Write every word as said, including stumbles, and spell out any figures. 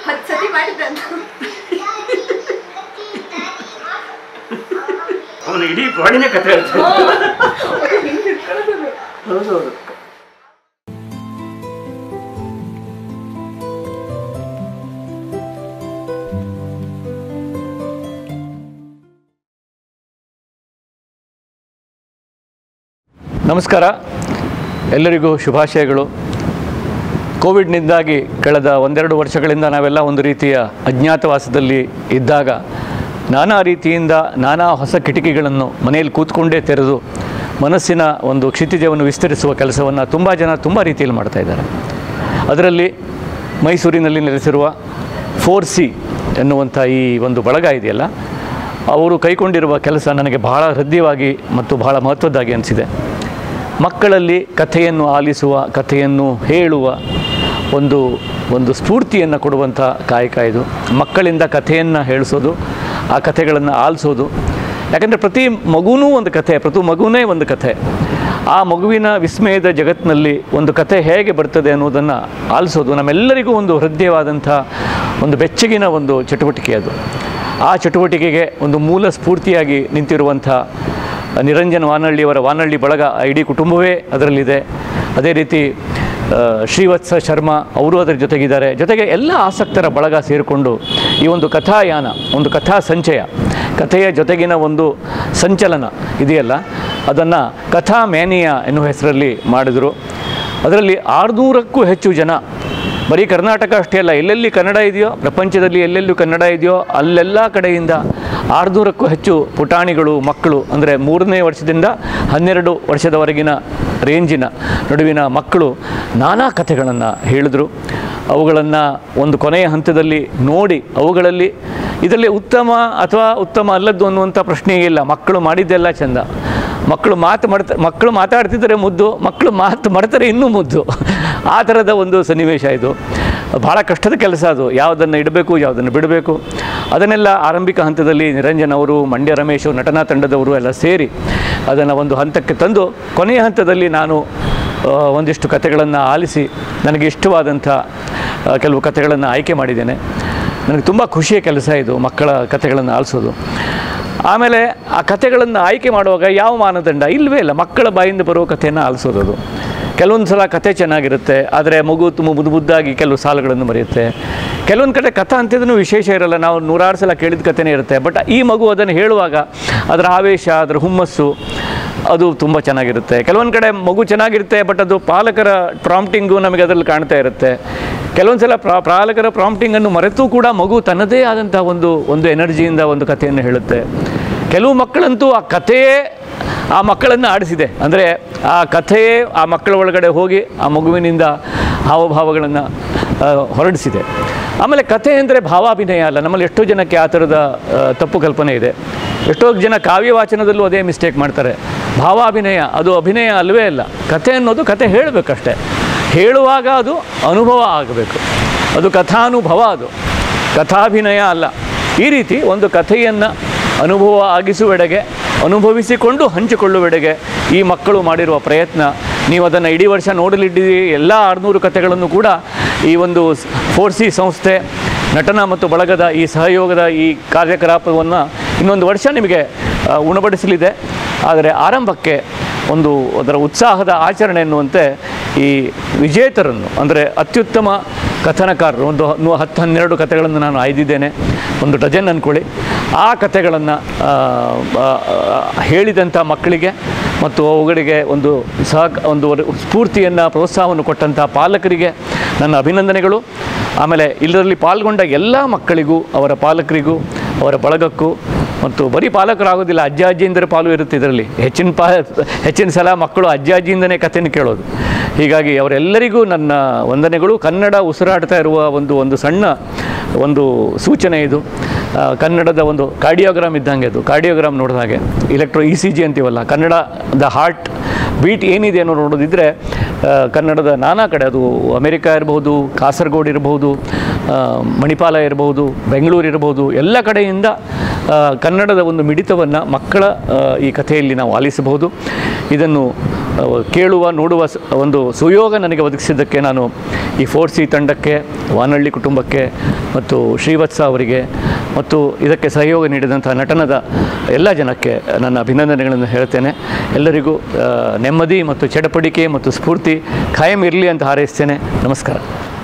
ಹತ್ತು ಸತಿ ಮಾಡಿದ್ದಂತ ಅವನು ಇಡೀ ಬಾಡಿನೇ ಕಥೆ ಹೇಳ್ತಾನೆ. ಹೌದು ಹೌದು. ನಮಸ್ಕಾರ, ಎಲ್ಲರಿಗೂ ಶುಭಾಶಯಗಳು. ಕೋವಿಡ್ನಿಂದಾಗಿ ಕಳೆದ ಒಂದೆರಡು ವರ್ಷಗಳಿಂದ ನಾವೆಲ್ಲ ಒಂದು ರೀತಿಯ ಅಜ್ಞಾತವಾಸದಲ್ಲಿ ಇದ್ದಾಗ ನಾನಾ ರೀತಿಯಿಂದ ನಾನಾ ಹೊಸ ಕಿಟಕಿಗಳನ್ನು ಮನೆಯಲ್ಲಿ ಕೂತ್ಕೊಂಡೇ ತೆರೆದು ಮನಸ್ಸಿನ ಒಂದು ಕ್ಷಿತಿಜವನ್ನು ವಿಸ್ತರಿಸುವ ಕೆಲಸವನ್ನು ತುಂಬ ಜನ ತುಂಬ ರೀತಿಯಲ್ಲಿ ಮಾಡ್ತಾಯಿದ್ದಾರೆ. ಅದರಲ್ಲಿ ಮೈಸೂರಿನಲ್ಲಿ ನೆಲೆಸಿರುವ ಫೋರ್ ಸಿ ಎನ್ನುವಂಥ ಈ ಒಂದು ಬಳಗ ಇದೆಯಲ್ಲ, ಅವರು ಕೈಗೊಂಡಿರುವ ಕೆಲಸ ನನಗೆ ಬಹಳ ಹೃದಯವಾಗಿ ಮತ್ತು ಬಹಳ ಮಹತ್ವದ್ದಾಗಿ ಅನಿಸಿದೆ. ಮಕ್ಕಳಲ್ಲಿ ಕಥೆಯನ್ನು ಆಲಿಸುವ, ಕಥೆಯನ್ನು ಹೇಳುವ ಒಂದು ಒಂದು ಸ್ಫೂರ್ತಿಯನ್ನು ಕೊಡುವಂಥ ಕಾಯಕ ಇದು. ಮಕ್ಕಳಿಂದ ಕಥೆಯನ್ನು ಹೇಳಿಸೋದು, ಆ ಕಥೆಗಳನ್ನು ಆಲಿಸೋದು. ಯಾಕಂದರೆ ಪ್ರತಿ ಮಗುವೂ ಒಂದು ಕಥೆ, ಪ್ರತಿ ಮಗುವೇ ಒಂದು ಕಥೆ. ಆ ಮಗುವಿನ ವಿಸ್ಮಯದ ಜಗತ್ತಿನಲ್ಲಿ ಒಂದು ಕಥೆ ಹೇಗೆ ಬರ್ತದೆ ಅನ್ನೋದನ್ನು ಆಲಿಸೋದು ನಮ್ಮೆಲ್ಲರಿಗೂ ಒಂದು ಹೃದಯವಾದಂಥ ಒಂದು ಬೆಚ್ಚಗಿನ ಒಂದು ಚಟುವಟಿಕೆ ಅದು. ಆ ಚಟುವಟಿಕೆಗೆ ಒಂದು ಮೂಲ ಸ್ಫೂರ್ತಿಯಾಗಿ ನಿಂತಿರುವಂಥ ನಿರಂಜನ್ ವಾನಳ್ಳಿಯವರ ವಾನಳ್ಳಿ ಬಳಗ, ಇಡೀ ಕುಟುಂಬವೇ ಅದರಲ್ಲಿದೆ. ಅದೇ ರೀತಿ ಶ್ರೀವತ್ಸ ಶರ್ಮಾ ಅವರು ಅದರ ಜೊತೆಗಿದ್ದಾರೆ. ಜೊತೆಗೆ ಎಲ್ಲ ಆಸಕ್ತರ ಬಳಗ ಸೇರಿಕೊಂಡು ಈ ಒಂದು ಕಥಾಯಾನ, ಒಂದು ಕಥಾ ಸಂಚಯ, ಕಥೆಯ ಜೊತೆಗಿನ ಒಂದು ಸಂಚಲನ ಇದೆಯಲ್ಲ, ಅದನ್ನು ಕಥಾ ಮ್ಯಾನಿಯಾ ಎನ್ನುವ ಹೆಸರಲ್ಲಿ ಮಾಡಿದರು. ಅದರಲ್ಲಿ ಆರುನೂರಕ್ಕೂ ಹೆಚ್ಚು ಜನ, ಬರೀ ಕರ್ನಾಟಕ ಅಷ್ಟೇ ಅಲ್ಲ, ಎಲ್ಲೆಲ್ಲಿ ಕನ್ನಡ ಇದೆಯೋ, ಪ್ರಪಂಚದಲ್ಲಿ ಎಲ್ಲೆಲ್ಲೂ ಕನ್ನಡ ಇದೆಯೋ ಅಲ್ಲೆಲ್ಲ ಕಡೆಯಿಂದ ಆರುನೂರಕ್ಕೂ ಹೆಚ್ಚು ಪುಟಾಣಿಗಳು, ಮಕ್ಕಳು, ಅಂದರೆ ಮೂರನೇ ವರ್ಷದಿಂದ ಹನ್ನೆರಡು ವರ್ಷದವರೆಗಿನ ರೇಂಜಿನ ನಡುವಿನ ಮಕ್ಕಳು ನಾನಾ ಕಥೆಗಳನ್ನು ಹೇಳಿದರು. ಅವುಗಳನ್ನು ಒಂದು ಕೊನೆಯ ಹಂತದಲ್ಲಿ ನೋಡಿ ಅವುಗಳಲ್ಲಿ ಇದರಲ್ಲಿ ಉತ್ತಮ ಅಥವಾ ಉತ್ತಮ ಅಲ್ಲದ್ದು ಅನ್ನುವಂಥ ಪ್ರಶ್ನೆಯೇ ಇಲ್ಲ. ಮಕ್ಕಳು ಮಾಡಿದ್ದೆಲ್ಲ ಚೆಂದ. ಮಕ್ಕಳು ಮಾತು ಮಾಡ್ತಾ ಮಕ್ಕಳು ಮಾತಾಡ್ತಿದ್ದರೆ ಮುದ್ದು, ಮಕ್ಕಳು ಮಾತು ಮಾಡ್ತಾರೆ ಇನ್ನೂ ಮುದ್ದು. ಆ ಥರದ ಒಂದು ಸನ್ನಿವೇಶ ಇದು. ಭಾಳ ಕಷ್ಟದ ಕೆಲಸ ಅದು. ಯಾವುದನ್ನು ಇಡಬೇಕು, ಯಾವುದನ್ನು ಬಿಡಬೇಕು, ಅದನ್ನೆಲ್ಲ ಆರಂಭಿಕ ಹಂತದಲ್ಲಿ ನಿರಂಜನ್ ಅವರು, ಮಂಡ್ಯ ರಮೇಶು, ನಟನಾ ತಂಡದವರು ಎಲ್ಲ ಸೇರಿ ಅದನ್ನು ಒಂದು ಹಂತಕ್ಕೆ ತಂದು ಕೊನೆಯ ಹಂತದಲ್ಲಿ ನಾನು ಒಂದಿಷ್ಟು ಕಥೆಗಳನ್ನು ಆಲಿಸಿ ನನಗೆ ಇಷ್ಟವಾದಂಥ ಕೆಲವು ಕಥೆಗಳನ್ನು ಆಯ್ಕೆ ಮಾಡಿದ್ದೇನೆ. ನನಗೆ ತುಂಬ ಖುಷಿಯ ಕೆಲಸ ಇದು, ಮಕ್ಕಳ ಕಥೆಗಳನ್ನು ಆಲಿಸೋದು. ಆಮೇಲೆ ಆ ಕಥೆಗಳನ್ನು ಆಯ್ಕೆ ಮಾಡುವಾಗ ಯಾವ ಮಾನದಂಡ ಇಲ್ಲವೇ ಇಲ್ಲ, ಮಕ್ಕಳ ಬಾಯಿಂದ ಬರುವ ಕಥೆಯನ್ನು ಆಲಿಸೋದು. ಅದು ಕೆಲವೊಂದು ಸಲ ಕಥೆ ಚೆನ್ನಾಗಿರುತ್ತೆ, ಆದರೆ ಮಗು ತುಂಬ ಮುದ್ದು ಮುದ್ದಾಗಿ ಕೆಲವು ಸಾಲುಗಳನ್ನು ಮರೆಯುತ್ತೆ. ಕೆಲವೊಂದು ಕಡೆ ಕಥೆ ಅಂತಿದ್ರೂ ವಿಶೇಷ ಇರಲ್ಲ, ನಾವು ನೂರಾರು ಸಲ ಕೇಳಿದ ಕಥೆನೇ ಇರುತ್ತೆ. ಬಟ್ ಈ ಮಗು ಅದನ್ನು ಹೇಳುವಾಗ ಅದರ ಆವೇಶ, ಅದರ ಹುಮ್ಮಸ್ಸು ಅದು ತುಂಬ ಚೆನ್ನಾಗಿರುತ್ತೆ. ಕೆಲವೊಂದು ಕಡೆ ಮಗು ಚೆನ್ನಾಗಿರುತ್ತೆ, ಬಟ್ ಅದು ಪಾಲಕರ ಪ್ರಾಂಪ್ಟಿಂಗು ನಮಗೆ ಅದರಲ್ಲಿ ಕಾಣ್ತಾ ಇರುತ್ತೆ. ಕೆಲವೊಂದು ಸಲ ಪ್ರಾ ಪಾಲಕರ ಪ್ರಾಂಪ್ಟಿಂಗನ್ನು ಮರೆತೂ ಕೂಡ ಮಗು ತನ್ನದೇ ಆದಂಥ ಒಂದು ಒಂದು ಎನರ್ಜಿಯಿಂದ ಒಂದು ಕಥೆಯನ್ನು ಹೇಳುತ್ತೆ. ಕೆಲವು ಮಕ್ಕಳಂತೂ ಆ ಕಥೆಯೇ ಆ ಮಕ್ಕಳನ್ನು ಆಡಿಸಿದೆ. ಅಂದರೆ ಆ ಕಥೆಯೇ ಆ ಮಕ್ಕಳ ಒಳಗಡೆ ಹೋಗಿ ಆ ಮಗುವಿನಿಂದ ಹಾವಭಾವಗಳನ್ನು ಹೊರಡಿಸಿದೆ. ಆಮೇಲೆ ಕಥೆ ಅಂದರೆ ಭಾವಾಭಿನಯ ಅಲ್ಲ. ನಮ್ಮಲ್ಲಿ ಎಷ್ಟೋ ಜನಕ್ಕೆ ಆ ಥರದ ತಪ್ಪು ಕಲ್ಪನೆ ಇದೆ. ಎಷ್ಟೋ ಜನ ಕಾವ್ಯ ವಾಚನದಲ್ಲೂ ಅದೇ ಮಿಸ್ಟೇಕ್ ಮಾಡ್ತಾರೆ. ಭಾವಾಭಿನಯ ಅದು ಅಭಿನಯ ಅಲ್ಲವೇ ಅಲ್ಲ. ಕಥೆ ಅನ್ನೋದು ಕಥೆ ಹೇಳಬೇಕಷ್ಟೆ. ಹೇಳುವಾಗ ಅದು ಅನುಭವ ಆಗಬೇಕು. ಅದು ಕಥಾನುಭವ, ಅದು ಕಥಾಭಿನಯ ಅಲ್ಲ. ಈ ರೀತಿ ಒಂದು ಕಥೆಯನ್ನು ಅನುಭವ ಆಗಿಸುವೆಡೆಗೆ, ಅನುಭವಿಸಿಕೊಂಡು ಹಂಚಿಕೊಳ್ಳುವೆಡೆಗೆ ಈ ಮಕ್ಕಳು ಮಾಡಿರುವ ಪ್ರಯತ್ನ. ನೀವು ಅದನ್ನು ಇಡೀ ವರ್ಷ ನೋಡಲಿದ್ದೀರಿ. ಎಲ್ಲ ಆರುನೂರು ಕಥೆಗಳನ್ನು ಕೂಡ ಈ ಒಂದು ಫೋರ್ ಸಿ ಸಂಸ್ಥೆ, ನಟನ ಮತ್ತು ಬಳಗದ ಈ ಸಹಯೋಗದ ಈ ಕಾರ್ಯಕ್ರಮವನ್ನು ಇನ್ನೊಂದು ವರ್ಷ ನಿಮಗೆ ಉಣಬಡಿಸಲಿದೆ. ಆದರೆ ಆರಂಭಕ್ಕೆ ಒಂದು ಅದರ ಉತ್ಸಾಹದ ಆಚರಣೆ ಎನ್ನುವಂತೆ ಈ ವಿಜೇತರನ್ನು, ಅಂದರೆ ಅತ್ಯುತ್ತಮ ಕಥನಕಾರರು, ಒಂದು ಹತ್ತು ಹನ್ನೆರಡು ಕಥೆಗಳನ್ನು ನಾನು ಆಯ್ದಿದ್ದೇನೆ, ಒಂದು ಡಜನ್ ಅಂದ್ಕೊಳ್ಳಿ. ಆ ಕಥೆಗಳನ್ನು ಹೇಳಿದಂಥ ಮಕ್ಕಳಿಗೆ ಮತ್ತು ಅವುಗಳಿಗೆ ಒಂದು ಸಹ ಒಂದು ಸ್ಫೂರ್ತಿಯನ್ನು, ಪ್ರೋತ್ಸಾಹವನ್ನು ಕೊಟ್ಟಂಥ ಪಾಲಕರಿಗೆ ನನ್ನ ಅಭಿನಂದನೆಗಳು. ಆಮೇಲೆ ಇದರಲ್ಲಿ ಪಾಲ್ಗೊಂಡ ಎಲ್ಲ ಮಕ್ಕಳಿಗೂ, ಅವರ ಪಾಲಕರಿಗೂ, ಅವರ ಬಳಗಕ್ಕೂ, ಮತ್ತು ಬರೀ ಪಾಲಕರಾಗೋದಿಲ್ಲ, ಅಜ್ಜ ಅಜ್ಜಿಯಿಂದಲೇ ಪಾಲು ಇರುತ್ತೆ ಇದರಲ್ಲಿ. ಹೆಚ್ಚಿನ ಪಾ ಹೆಚ್ಚಿನ ಸಲ ಮಕ್ಕಳು ಅಜ್ಜ ಅಜ್ಜಿಯಿಂದನೇ ಕಥೆಯನ್ನು ಕೇಳೋದು. ಹೀಗಾಗಿ ಅವರೆಲ್ಲರಿಗೂ ನನ್ನ ವಂದನೆಗಳು. ಕನ್ನಡ ಉಸಿರಾಡ್ತಾ ಇರುವ ಒಂದು ಒಂದು ಸಣ್ಣ ಒಂದು ಸೂಚನೆ ಇದು. ಕನ್ನಡದ ಒಂದು ಕಾರ್ಡಿಯೋಗ್ರಾಮ್ ಇದ್ದಂಗೆ, ಅದು ಕಾರ್ಡಿಯೋಗ್ರಾಮ್ ನೋಡಿದ ಹಾಗೆ, ಇಲೆಕ್ಟ್ರೋ ಇ ಸಿ ಜಿ ಅಂತೀವಲ್ಲ, ಕನ್ನಡದ ಹಾರ್ಟ್ ಬೀಟ್ ಏನಿದೆ ಅನ್ನೋ ನೋಡೋದಿದ್ದರೆ ಕನ್ನಡದ ನಾನಾ ಕಡೆ, ಅದು ಅಮೆರಿಕ ಇರ್ಬೋದು, ಕಾಸರಗೋಡು ಇರ್ಬೋದು, ಮಣಿಪಾಲ ಇರ್ಬೋದು, ಬೆಂಗಳೂರು ಇರ್ಬೋದು, ಎಲ್ಲ ಕಡೆಯಿಂದ ಆ, ಕನ್ನಡದ ಒಂದು ಮಿಡಿತವನ್ನು ಮಕ್ಕಳ ಆ, ಈ ಕಥೆಯಲ್ಲಿ ನಾವು ಆಲಿಸಬಹುದು. ಇದನ್ನು ಆ, ಕೇಳುವ ನೋಡುವ ಸ- ಒಂದು ಸುಯೋಗ ನನಗೆ ಒದಗಿಸಿದ್ದಕ್ಕೆ ನಾನು ಈ ಫೋರ್ ಸಿ ತಂಡಕ್ಕೆ, ವಾನಳ್ಳಿ ಕುಟುಂಬಕ್ಕೆ ಮತ್ತು ಶ್ರೀವತ್ಸ ಅವರಿಗೆ ಮತ್ತು ಇದಕ್ಕೆ ಸಹಯೋಗ ನೀಡಿದಂಥ ನಟನದ ಎಲ್ಲ ಜನಕ್ಕೆ ನನ್ನ ಅಭಿನಂದನೆಗಳನ್ನು ಹೇಳ್ತೇನೆ. ಎಲ್ಲರಿಗೂ ಆ, ನೆಮ್ಮದಿ ಮತ್ತು ಚಡಪಡಿಕೆ ಮತ್ತು ಸ್ಫೂರ್ತಿ ಖಾಯಂ ಇರಲಿ ಅಂತ ಹಾರೈಸ್ತೇನೆ. ನಮಸ್ಕಾರ.